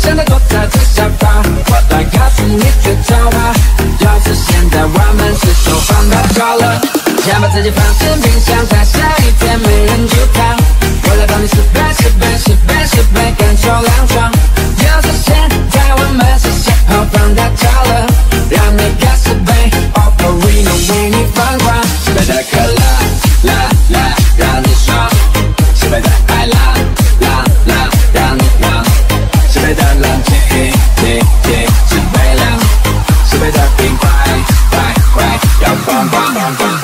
现在躲在最沙发，我来告诉你绝招吧。就是现在，我们是手放大招了，先把自己放进冰箱，在下一天没人煮汤。我来帮你10倍、10倍、10倍、10倍，感受凉爽。就是现在，我们是小号放大招了，让你干10倍 ，Operino 为你放光。10倍的可乐，啦啦，让你爽；10倍的爱，啦啦啦，让你忙；10倍的冷静，10倍凉；10倍的冰，快快快，要棒棒棒棒。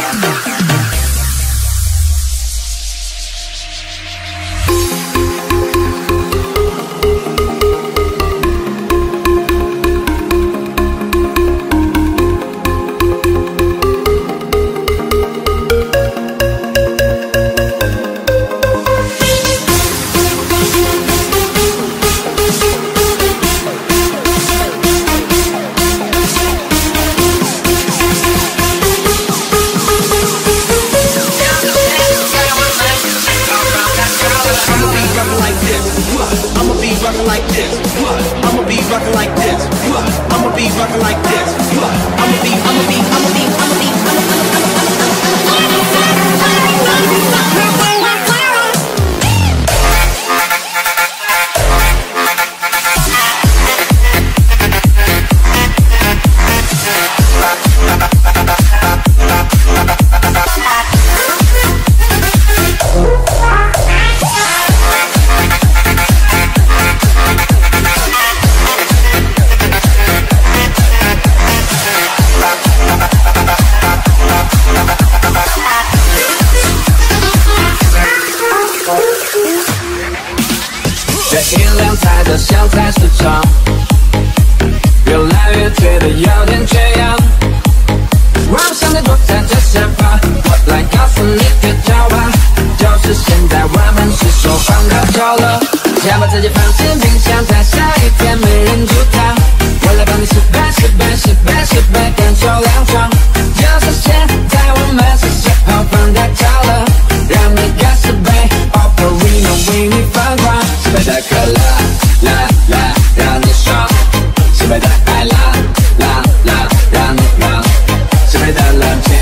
这一辆菜的像菜市场，越来越觉得有点缺氧。我现在躲在这沙发，我来告诉你绝招吧。就是现在，我们是手放大招了，先把自己放进冰箱，在下一天没人煮汤。我来帮你10倍、10倍、10倍、10倍，感受凉爽。就是现在，我们是小号放大招了，让你干10倍 ，Operino 为你放光。10倍的可乐，啦啦，让你爽；10倍的爱，啦啦啦，让你忙；10倍的冷静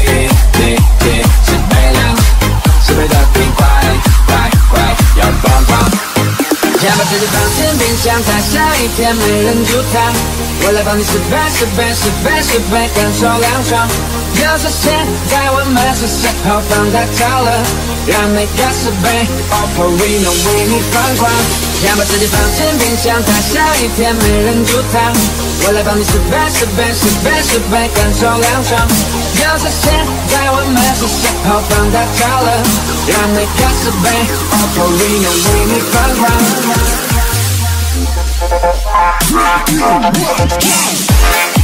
，10倍凉；10倍的冰，快快快，要棒棒。先把自己放进冰箱，在下一天没人煮汤。我来帮你10倍、10倍、10倍、10倍，感受凉爽。就是现在，我们是小号放大招了，让你干10倍 ，Operino 为你放光。先把自己放进冰箱，在下一天没人煮汤。我来帮你10倍、10倍、10倍、10倍，感受凉爽。就是现在，我们是小号放大招了，让你干10倍 ，Operino 为你放光。